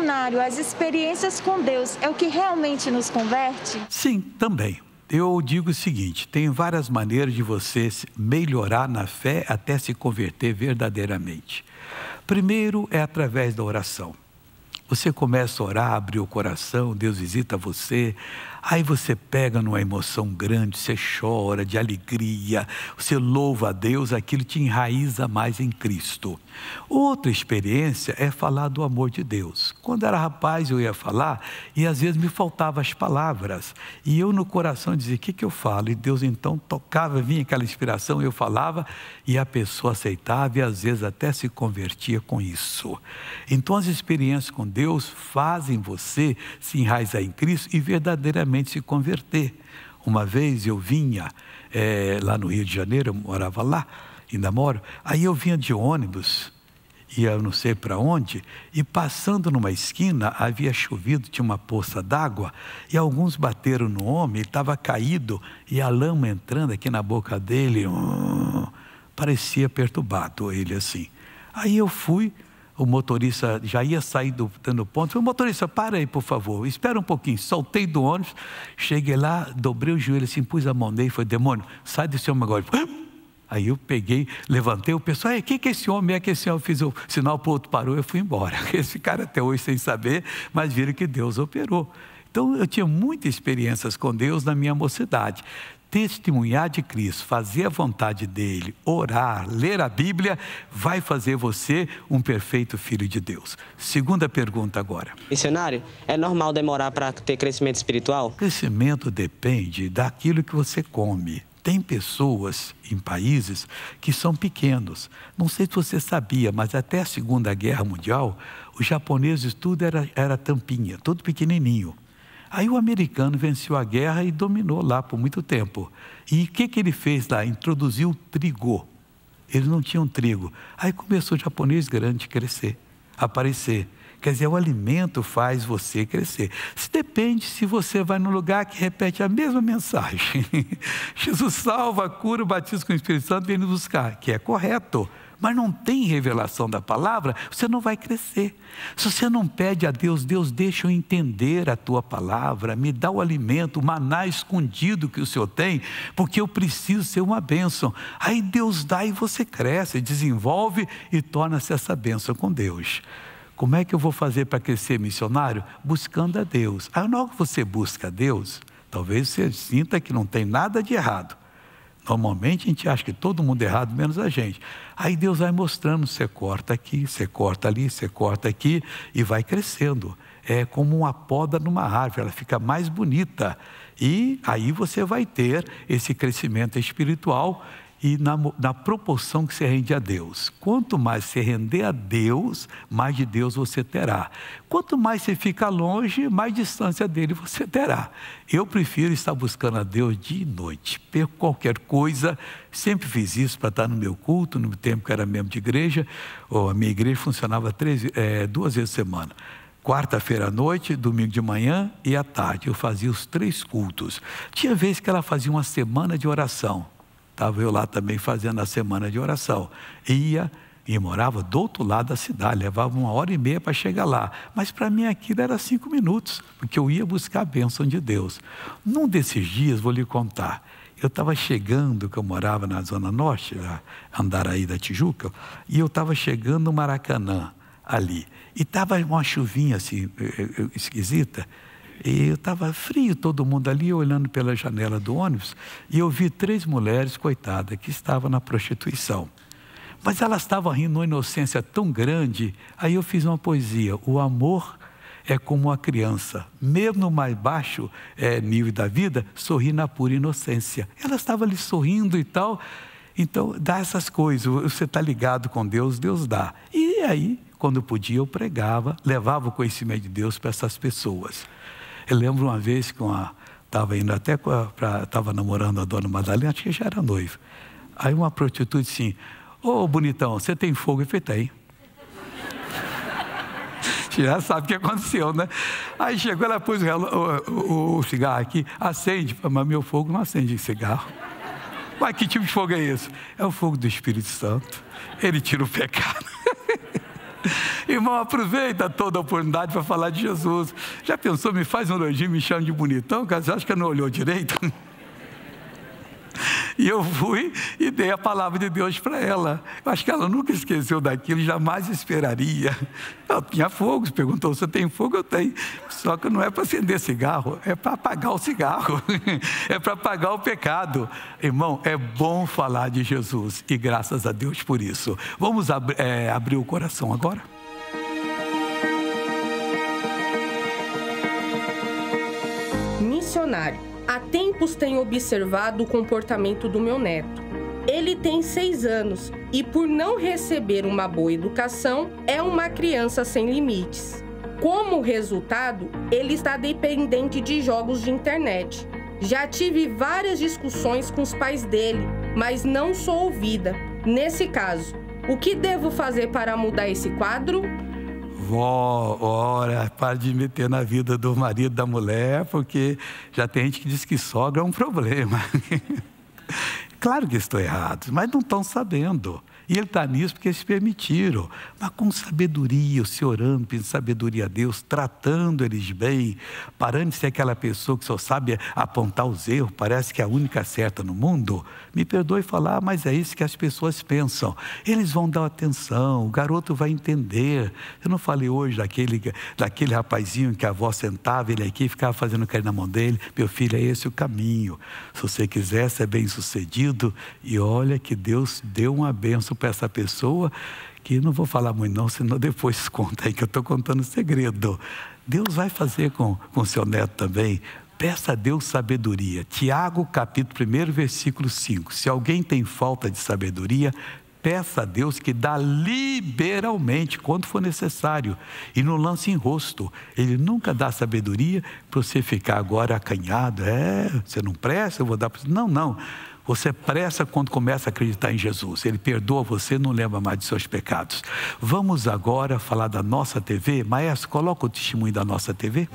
Missionário, as experiências com Deus é o que realmente nos converte? Sim, também. Eu digo o seguinte, tem várias maneiras de você melhorar na fé até se converter verdadeiramente. Primeiro é através da oração. Você começa a orar, abrir o coração, Deus visita você, aí você pega numa emoção grande, você chora de alegria, você louva a Deus, aquilo te enraiza mais em Cristo. Outra experiência é falar do amor de Deus. Quando era rapaz eu ia falar e às vezes me faltavam as palavras. E eu no coração dizia, o que eu falo? E Deus então tocava, vinha aquela inspiração, eu falava e a pessoa aceitava e às vezes até se convertia com isso. Então as experiências com Deus fazem você se enraizar em Cristo e verdadeiramente se converter. Uma vez eu vinha lá no Rio de Janeiro, eu morava lá, ainda moro, aí eu vinha de ônibus, ia eu não sei para onde, e passando numa esquina, havia chovido, tinha uma poça d'água, e alguns bateram no homem, ele estava caído, e a lama entrando aqui na boca dele, parecia perturbado ele assim. Aí eu fui, o motorista já ia sair dando ponto, falei, motorista, para aí por favor, espera um pouquinho, soltei do ônibus, cheguei lá, dobrei o joelho assim, pus a mão nele e falei, demônio, sai desse homem agora. Aí eu peguei, levantei o pessoal, quem que é esse homem? É que esse homem, fiz o sinal para o outro, parou, eu fui embora. Eles ficaram até hoje sem saber, mas viram que Deus operou. Então eu tinha muitas experiências com Deus na minha mocidade. Testemunhar de Cristo, fazer a vontade dEle, orar, ler a Bíblia, vai fazer você um perfeito filho de Deus. Segunda pergunta agora. Missionário, é normal demorar para ter crescimento espiritual? Crescimento depende daquilo que você come. Tem pessoas em países que são pequenos. Não sei se você sabia, mas até a Segunda Guerra Mundial, os japoneses tudo era tampinha, tudo pequenininho. Aí o americano venceu a guerra e dominou lá por muito tempo. E o que ele fez lá? Introduziu trigo. Eles não tinham trigo. Aí começou o japonês grande a crescer, a aparecer. Quer dizer, o alimento faz você crescer. Depende se você vai num lugar que repete a mesma mensagem. Jesus salva, cura, batiza com o Espírito Santo, vem nos buscar, que é correto. Mas não tem revelação da palavra, você não vai crescer. Se você não pede a Deus, Deus deixa eu entender a tua palavra, me dá o alimento, o maná escondido que o Senhor tem, porque eu preciso ser uma bênção. Aí Deus dá e você cresce, desenvolve e torna-se essa bênção com Deus. Como é que eu vou fazer para crescer missionário? Buscando a Deus. Aí na hora que você busca a Deus, talvez você sinta que não tem nada de errado. Normalmente a gente acha que todo mundo é errado, menos a gente. Aí Deus vai mostrando, você corta aqui, você corta ali, você corta aqui e vai crescendo. É como uma poda numa árvore, ela fica mais bonita. E aí você vai ter esse crescimento espiritual e na proporção que você rende a Deus. Quanto mais você render a Deus, mais de Deus você terá. Quanto mais você fica longe, mais distância dele você terá. Eu prefiro estar buscando a Deus dia e noite. Perco qualquer coisa, sempre fiz isso para estar no meu culto, no tempo que era membro de igreja. A minha igreja funcionava 2 vezes por semana. Quarta-feira à noite, domingo de manhã e à tarde. Eu fazia os 3 cultos. Tinha vezes que ela fazia uma semana de oração. Estava eu lá também fazendo a semana de oração. Ia e morava do outro lado da cidade, levava 1h30 para chegar lá. Mas para mim aquilo era 5 minutos, porque eu ia buscar a bênção de Deus. Num desses dias, vou lhe contar, eu estava chegando, que eu morava na Zona Norte, Andaraí da Tijuca, e eu estava chegando no Maracanã, ali. E estava uma chuvinha assim, esquisita. E estava frio, todo mundo ali, olhando pela janela do ônibus, e eu vi 3 mulheres, coitadas, que estavam na prostituição. Mas elas estavam rindo numa inocência tão grande, aí eu fiz uma poesia, o amor é como uma criança, mesmo no mais baixo nível da vida, sorri na pura inocência. Elas estavam ali sorrindo e tal, então dá essas coisas, você está ligado com Deus, Deus dá. E aí, quando podia, eu pregava, levava o conhecimento de Deus para essas pessoas. Eu lembro uma vez que estava indo até estava namorando a dona Madalena, acho que já era noiva. Aí uma prostituta disse assim, ô bonitão, você tem fogo? Eu falei, tem. Já sabe o que aconteceu, né? Aí chegou, ela pôs o cigarro aqui, acende, mas meu fogo não acende cigarro. Mas que tipo de fogo é esse? É o fogo do Espírito Santo. Ele tira o pecado. Irmão, aproveita toda a oportunidade para falar de Jesus. Já pensou, me faz um elogio, me chama de bonitão? Você acha que não olhou direito? E eu fui e dei a palavra de Deus para ela. Eu acho que ela nunca esqueceu daquilo, jamais esperaria. Eu tinha fogo, perguntou, você tem fogo? Eu tenho. Só que não é para acender cigarro, é para apagar o cigarro. É para apagar o pecado. Irmão, é bom falar de Jesus e graças a Deus por isso. Vamos abrir o coração agora? Missionário. Há tempos tenho observado o comportamento do meu neto. Ele tem 6 anos e, por não receber uma boa educação, é uma criança sem limites. Como resultado, ele está dependente de jogos de internet. Já tive várias discussões com os pais dele, mas não sou ouvida. Nesse caso, o que devo fazer para mudar esse quadro? Vó, ora, para de meter na vida do marido da mulher, porque já tem gente que diz que sogra é um problema. Claro que estou errado, mas não estão sabendo. E ele está nisso porque eles permitiram. Mas com sabedoria, o Senhor orando, pedindo sabedoria a Deus, tratando eles bem, parando de ser aquela pessoa que só sabe apontar os erros, parece que é a única certa no mundo. Me perdoe falar, mas é isso que as pessoas pensam. Eles vão dar atenção, o garoto vai entender. Eu não falei hoje daquele rapazinho que a avó sentava, ele aqui ficava fazendo carinho na mão dele. Meu filho, é esse o caminho. Se você quiser ser bem sucedido, e olha que Deus deu uma bênção para essa pessoa, que não vou falar muito não, senão depois conta aí que eu estou contando segredo. Deus vai fazer com o seu neto também. Peça a Deus sabedoria. Tiago, capítulo 1, versículo 5. Se alguém tem falta de sabedoria, peça a Deus que dá liberalmente, quando for necessário, e não lance em rosto. Ele nunca dá sabedoria para você ficar agora acanhado. Você não presta, eu vou dar para você. Não. Você presta quando começa a acreditar em Jesus. Ele perdoa você, não lembra mais de seus pecados. Vamos agora falar da nossa TV. Maestro, coloca o testemunho da nossa TV.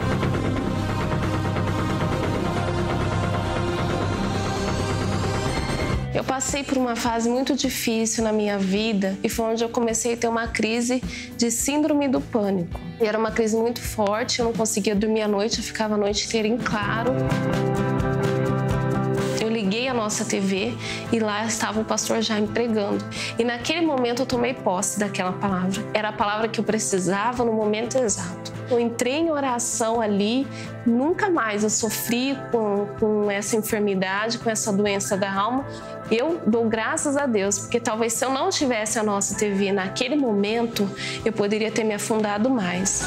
Eu passei por uma fase muito difícil na minha vida e foi onde eu comecei a ter uma crise de síndrome do pânico. E era uma crise muito forte, eu não conseguia dormir à noite, eu ficava a noite inteira em claro. Eu liguei a nossa TV e lá estava o pastor Jaime pregando. E naquele momento eu tomei posse daquela palavra. Era a palavra que eu precisava no momento exato. Eu entrei em oração ali, nunca mais eu sofri com essa enfermidade, com essa doença da alma. Eu dou graças a Deus, porque talvez se eu não tivesse a nossa TV naquele momento, eu poderia ter me afundado mais.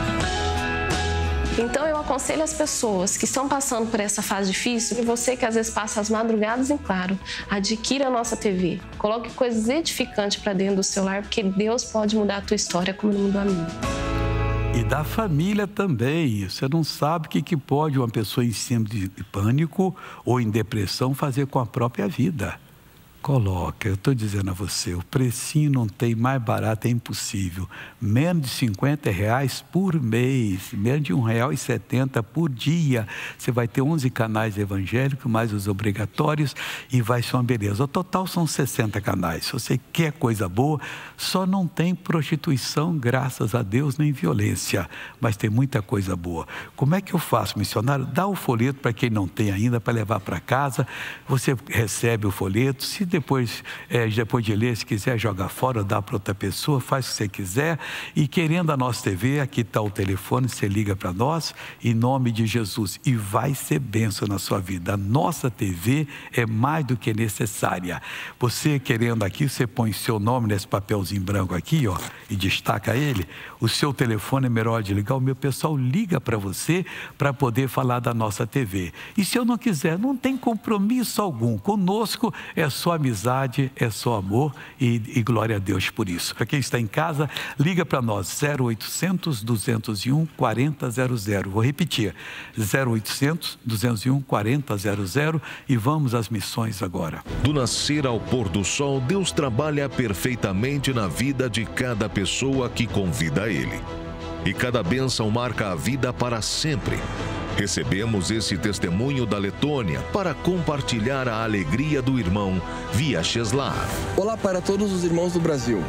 Então eu aconselho as pessoas que estão passando por essa fase difícil, e você que às vezes passa as madrugadas em claro, adquira a nossa TV, coloque coisas edificantes para dentro do seu lar, porque Deus pode mudar a tua história como ele mudou a minha. E da família também. Você não sabe o que pode uma pessoa em síndrome de pânico ou em depressão fazer com a própria vida. Coloca, eu estou dizendo a você, o precinho não tem mais barato, é impossível. Menos de R$50 por mês, menos de R$1,70 por dia. Você vai ter 11 canais evangélicos, mais os obrigatórios, e vai ser uma beleza. O total são 60 canais. Se você quer coisa boa, só não tem prostituição, graças a Deus, nem violência. Mas tem muita coisa boa. Como é que eu faço, missionário? Dá o folheto para quem não tem ainda, para levar para casa. Você recebe o folheto. Se depois de ler, se quiser jogar fora, dá para outra pessoa, faz o que você quiser. E querendo a nossa TV, aqui está o telefone, você liga para nós, em nome de Jesus. E vai ser bênção na sua vida. A nossa TV é mais do que necessária. Você querendo aqui, você põe seu nome nesse papelzinho branco aqui, ó, e destaca ele. O seu telefone é melhor de ligar, o meu pessoal liga para você para poder falar da nossa TV. E se eu não quiser, não tem compromisso algum. Conosco é só amizade, é só amor e glória a Deus por isso. Para quem está em casa, liga para nós, 0800 201 4000. Vou repetir, 0800 201 4000 e vamos às missões agora. Do nascer ao pôr do sol, Deus trabalha perfeitamente na vida de cada pessoa que convida a Ele. E cada bênção marca a vida para sempre. Recebemos esse testemunho da Letônia para compartilhar a alegria do irmão via Cheslar. Olá para todos os irmãos do Brasil.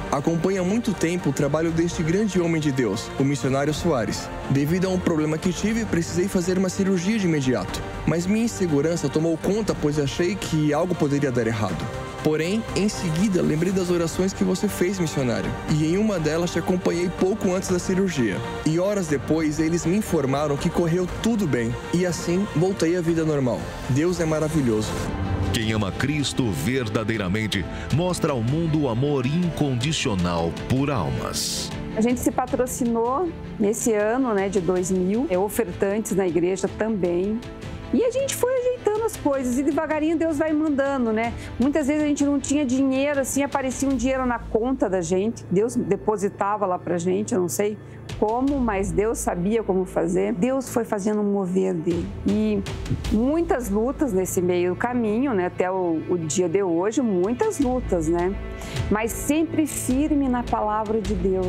Acompanho há muito tempo o trabalho deste grande homem de Deus, o missionário Soares. Devido a um problema que tive, precisei fazer uma cirurgia de imediato. Mas minha insegurança tomou conta, pois achei que algo poderia dar errado. Porém, em seguida, lembrei das orações que você fez, missionário. E em uma delas te acompanhei pouco antes da cirurgia. E horas depois, eles me informaram que correu tudo bem. E assim, voltei à vida normal. Deus é maravilhoso. Quem ama Cristo verdadeiramente mostra ao mundo o amor incondicional por almas. A gente se patrocinou nesse ano, de 2000, ofertantes na igreja também. E a gente foi ajeitando as coisas e devagarinho Deus vai mandando, Muitas vezes a gente não tinha dinheiro, assim, aparecia um dinheiro na conta da gente. Deus depositava lá pra gente, eu não sei como, mas Deus sabia como fazer. Deus foi fazendo um mover dele. E muitas lutas nesse meio do caminho, até o dia de hoje, muitas lutas, Mas sempre firme na palavra de Deus,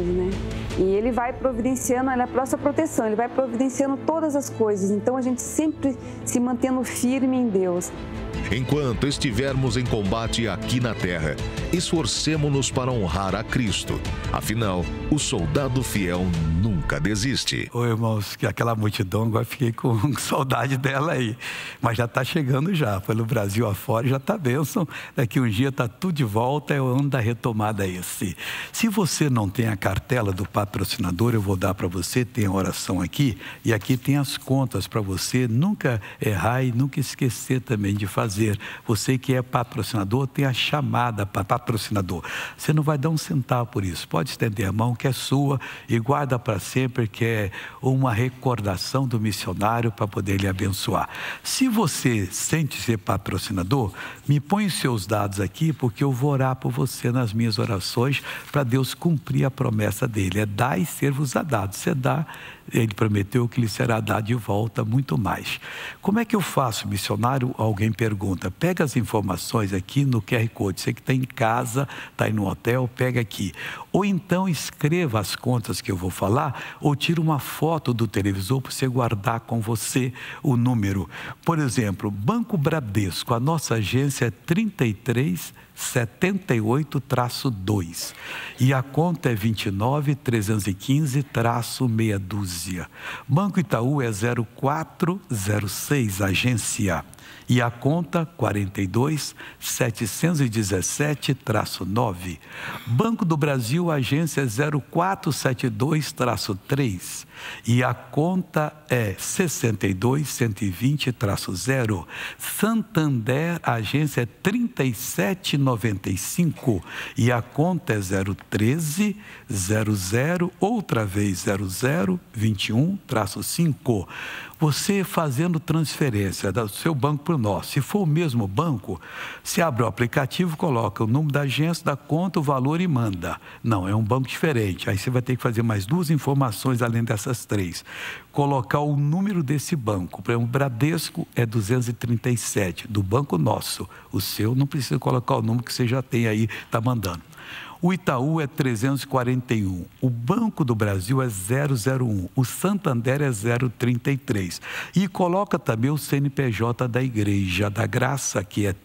E Ele vai providenciando a nossa proteção, Ele vai providenciando todas as coisas. Então a gente sempre se mantendo firme em Deus. Enquanto estivermos em combate aqui na terra, esforcemo-nos para honrar a Cristo. Afinal, o soldado fiel nunca desiste. Ô irmãos, que aquela multidão, agora fiquei com saudade dela aí. Mas já está chegando já, pelo Brasil afora, já está bênção. Daqui um dia está tudo de volta, é o ano da retomada esse. Se você não tem a cartela do patrocinador, eu vou dar para você, tem a oração aqui, e aqui tem as contas para você nunca errar e nunca esquecer também de fazer. Você que é patrocinador, tem a chamada para patrocinador. Você não vai dar um centavo por isso. Pode estender a mão que é sua e guarda para sempre, que é uma recordação do missionário para poder lhe abençoar. Se você sente ser patrocinador, me põe os seus dados aqui, porque eu vou orar por você nas minhas orações para Deus cumprir a promessa dele. É dar e ser-vos-á dado. Você dá, ele prometeu que lhe será dado de volta muito mais. Como é que eu faço, missionário? Alguém pergunta. Pega as informações aqui no QR Code. Você que está em casa, está aí no hotel, pega aqui. Ou então escreva as contas que eu vou falar, ou tira uma foto do televisor para você guardar com você o número. Por exemplo, Banco Bradesco, a nossa agência é 3378-2 e a conta é 29.315-meia dúzia. Banco Itaú é 0406, agência. E a conta 42.717-9. Banco do Brasil, agência 0472-3. E a conta é 62.120-0. Santander, agência 3795. E a conta é 013-00, outra vez 0021-5. Você fazendo transferência do seu banco para o nosso. Se for o mesmo banco, se abre o aplicativo, coloca o número da agência, da conta, o valor e manda. Não, é um banco diferente. Aí você vai ter que fazer mais duas informações além dessas três. Colocar o número desse banco. Por exemplo, o Bradesco é 237, do banco nosso. O seu não precisa colocar o número que você já tem aí, está mandando. O Itaú é 341, o Banco do Brasil é 001, o Santander é 033. E coloca também o CNPJ da Igreja da Graça, que é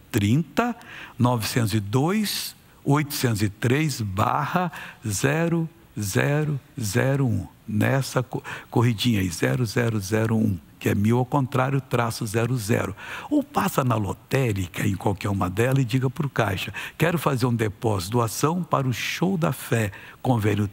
30.902/0001. Nessa corridinha aí, 0001. Que é 1000 ao contrário, -00. Ou passa na lotérica, em qualquer uma delas, e diga para o caixa: quero fazer um depósito, doação para o Show da Fé, convênio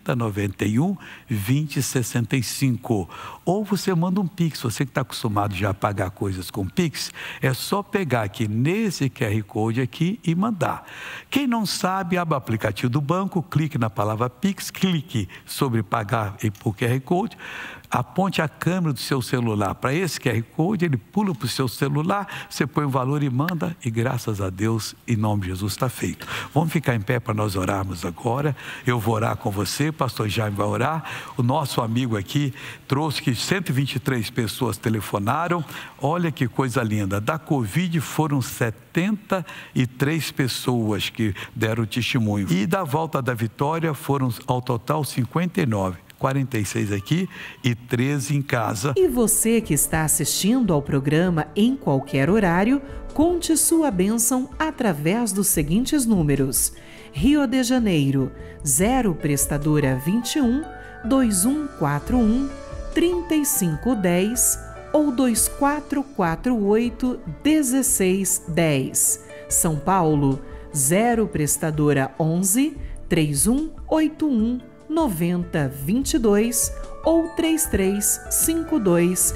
3091-2065. Ou você manda um Pix, você que está acostumado já a pagar coisas com Pix, é só pegar aqui nesse QR Code aqui e mandar. Quem não sabe, abre o aplicativo do banco, clique na palavra Pix, clique sobre pagar por QR Code, aponte a câmera do seu celular para esse QR Code, ele pula para o seu celular, você põe o valor e manda, e graças a Deus, em nome de Jesus, está feito. Vamos ficar em pé para nós orarmos agora. Eu vou orar com você, pastor Jaime vai orar. O nosso amigo aqui trouxe que 123 pessoas telefonaram. Olha que coisa linda. Da Covid foram 73 pessoas que deram testemunho. E da Volta da Vitória foram ao total 59. 46 aqui e 13 em casa. E você que está assistindo ao programa em qualquer horário, conte sua bênção através dos seguintes números. Rio de Janeiro, 0 Prestadora 21 2141 3510 ou 2448 1610. São Paulo, 0 Prestadora 11 3181 9022 ou 3352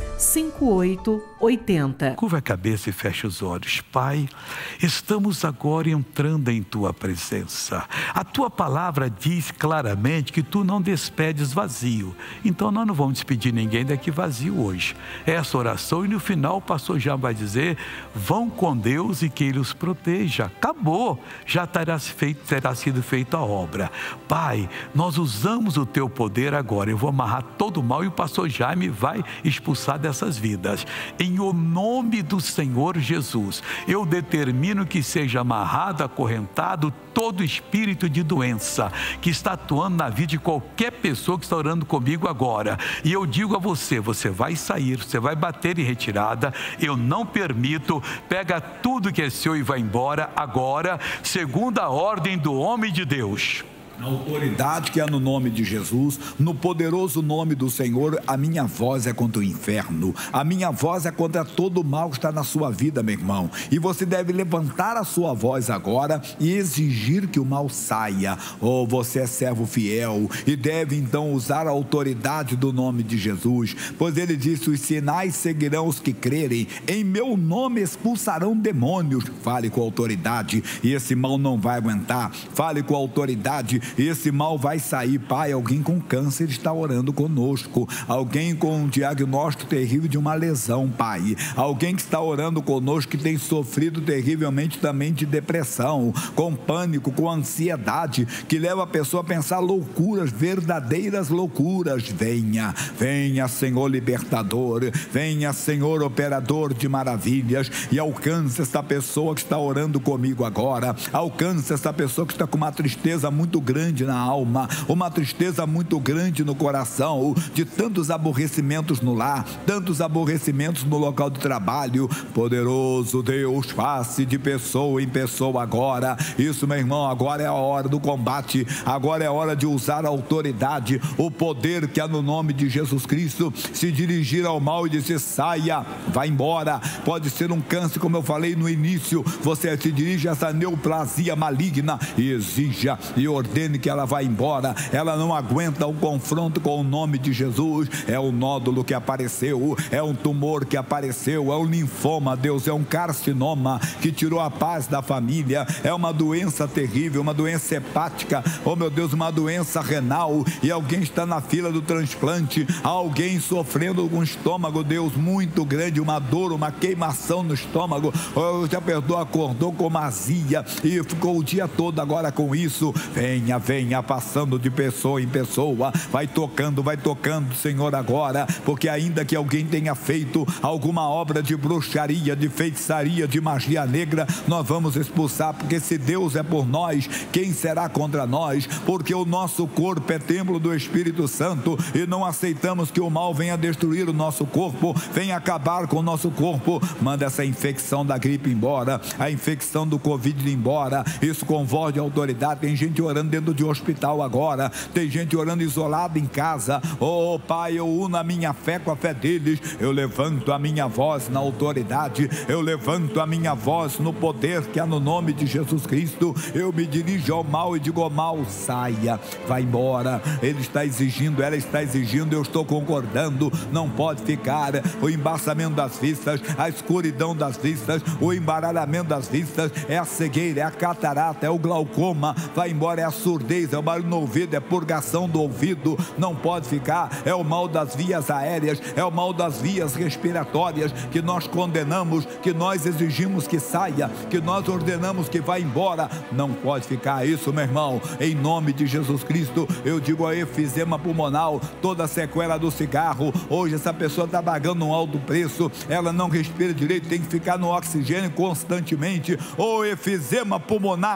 5880. Curva a cabeça e feche os olhos. Pai, estamos agora entrando em Tua presença. A Tua palavra diz claramente que Tu não despedes vazio. Então nós não vamos despedir ninguém daqui vazio hoje. Essa oração, e no final o pastor já vai dizer: vão com Deus e que Ele os proteja. Acabou, já terá sido feita a obra. Pai, nós usamos o Teu poder agora. Eu vou amarrar todo o mal e o pastor Jaime vai expulsar dessas vidas. Em o nome do Senhor Jesus, eu determino que seja amarrado, acorrentado todo espírito de doença que está atuando na vida de qualquer pessoa que está orando comigo agora. E eu digo a você, você vai sair, você vai bater em retirada. Eu não permito. Pega tudo que é seu e vai embora agora, segundo a ordem do homem de Deus. Na autoridade que há no nome de Jesus, no poderoso nome do Senhor, a minha voz é contra o inferno, a minha voz é contra todo o mal que está na sua vida, meu irmão. E você deve levantar a sua voz agora e exigir que o mal saia. Oh, você é servo fiel e deve então usar a autoridade do nome de Jesus, pois ele disse: os sinais seguirão os que crerem, em meu nome expulsarão demônios. Fale com autoridade e esse mal não vai aguentar. Fale com autoridade e esse mal vai sair. Pai, alguém com câncer está orando conosco, alguém com um diagnóstico terrível de uma lesão, Pai, alguém que está orando conosco que tem sofrido terrivelmente também de depressão, com pânico, com ansiedade, que leva a pessoa a pensar loucuras, verdadeiras loucuras. Venha, venha, Senhor libertador, venha, Senhor operador de maravilhas, e alcance esta pessoa que está orando comigo agora, alcance esta pessoa que está com uma tristeza muito grande na alma, uma tristeza muito grande no coração, de tantos aborrecimentos no lar, tantos aborrecimentos no local de trabalho. Poderoso Deus, face de pessoa em pessoa agora. Isso, meu irmão, agora é a hora do combate, agora é a hora de usar a autoridade, o poder que há no nome de Jesus Cristo, se dirigir ao mal e dizer: saia, vai embora. Pode ser um câncer, como eu falei no início, você se dirige a essa neoplasia maligna e exija e ordene que ela vai embora. Ela não aguenta o confronto com o nome de Jesus. É um nódulo que apareceu, é um tumor que apareceu, é um linfoma, Deus, é um carcinoma que tirou a paz da família, é uma doença terrível, uma doença hepática, oh meu Deus, uma doença renal, e alguém está na fila do transplante, alguém sofrendo com o estômago, Deus, muito grande, uma dor, uma queimação no estômago, oh, já perdoou, acordou com uma azia e ficou o dia todo agora com isso. Venha, venha, passando de pessoa em pessoa, vai tocando, Senhor, agora, porque ainda que alguém tenha feito alguma obra de bruxaria, de feitiçaria, de magia negra, nós vamos expulsar, porque se Deus é por nós, quem será contra nós? Porque o nosso corpo é templo do Espírito Santo e não aceitamos que o mal venha destruir o nosso corpo, venha acabar com o nosso corpo. Manda essa infecção da gripe embora, a infecção do Covid embora, isso com voz de autoridade. Tem gente orando dentro de hospital agora, tem gente orando isolada em casa. Oh Pai, eu uno a minha fé com a fé deles, eu levanto a minha voz na autoridade, eu levanto a minha voz no poder que há no nome de Jesus Cristo. Eu me dirijo ao mal e digo ao mal: saia, vai embora. Ele está exigindo, ela está exigindo, eu estou concordando. Não pode ficar. O embaçamento das vistas, a escuridão das vistas, o embaralhamento das vistas, é a cegueira, é a catarata, é o glaucoma, vai embora. É a surdez, é o barulho no ouvido, é purgação do ouvido, não pode ficar. É o mal das vias aéreas, é o mal das vias respiratórias, que nós condenamos, que nós exigimos que saia, que nós ordenamos que vá embora. Não pode ficar isso, meu irmão. Em nome de Jesus Cristo, eu digo a efizema pulmonar, toda a sequela do cigarro. Hoje essa pessoa está pagando um alto preço, ela não respira direito, tem que ficar no oxigênio constantemente. O efizema pulmonar,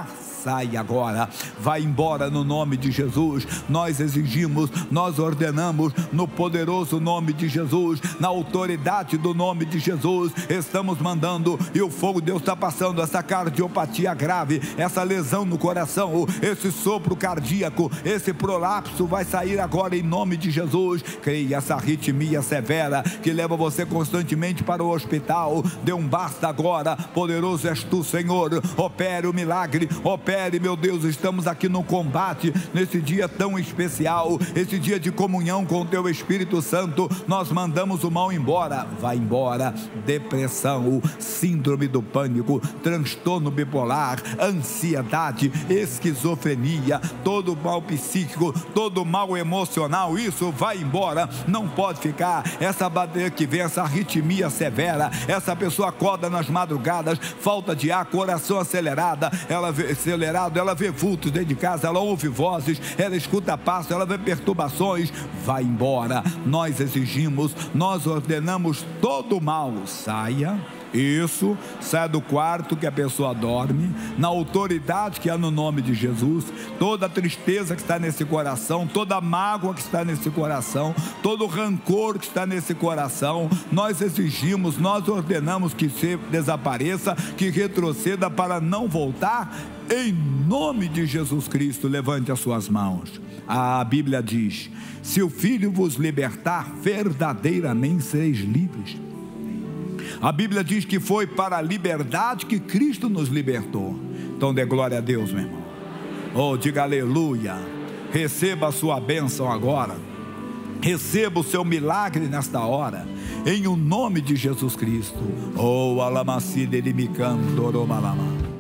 sai agora, vai embora no nome de Jesus. Nós exigimos, nós ordenamos no poderoso nome de Jesus, na autoridade do nome de Jesus, estamos mandando, e o fogo de Deus está passando essa cardiopatia grave, essa lesão no coração, esse sopro cardíaco, esse prolapso vai sair agora em nome de Jesus. Creia, essa arritmia severa que leva você constantemente para o hospital, dê um basta agora. Poderoso és tu, Senhor, opere o milagre, opere, meu Deus. Estamos aqui no combate, nesse dia tão especial, esse dia de comunhão com o teu Espírito Santo. Nós mandamos o mal embora, vai embora. Depressão, síndrome do pânico, transtorno bipolar, ansiedade, esquizofrenia, todo mal psíquico, todo mal emocional, isso vai embora, não pode ficar. Essa bateria que vem, essa arritmia severa, essa pessoa acorda nas madrugadas, falta de ar, coração acelerado, ela vê vultos dentro de casa, ela ouve vozes, ela escuta passos, ela vê perturbações, vai embora. Nós exigimos, nós ordenamos, todo mal saia. Isso, sai do quarto que a pessoa dorme, na autoridade que há no nome de Jesus. Toda a tristeza que está nesse coração, toda a mágoa que está nesse coração, todo o rancor que está nesse coração, nós exigimos, nós ordenamos que se desapareça, que retroceda para não voltar, em nome de Jesus Cristo. Levante as suas mãos. A Bíblia diz: se o Filho vos libertar, verdadeiramente sereis livres. A Bíblia diz que foi para a liberdade que Cristo nos libertou. Então dê glória a Deus, meu irmão. Oh, diga aleluia. Receba a sua bênção agora. Receba o seu milagre nesta hora, em o nome de Jesus Cristo. Oh, alamacida ele me canto, oromalama.